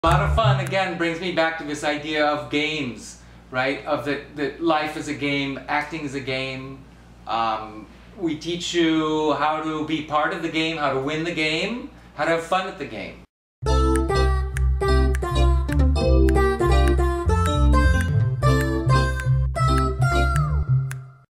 A lot of fun, again, brings me back to this idea of games, right? Of that life is a game, acting is a game. We teach you how to be part of the game, how to win the game, how to have fun at the game.